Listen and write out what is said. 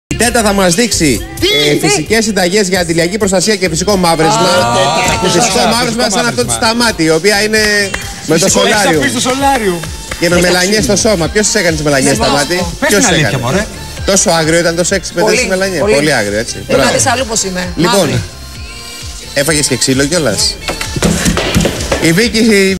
Η Τέτα θα μας δείξει φυσικές συνταγές για αντιλιακή προστασία και φυσικό μαύρεσμα. Το φυσικό μαύρεσμα σαν αυτό του Σταμάτη, η οποία είναι με το σολάριο. Και με μελανιές στο σώμα. Ποιος τις έκανε τις μελανιές, Σταμάτη? Ποιος τις έκανε? Τόσο άγριο ήταν το σεξ με τις μελανιές. Πολύ άγριο, έτσι. Δεν θα δεις αλλού πως είμαι. Λοιπόν, έφαγες και ξύλο κιόλας. Η Βίκη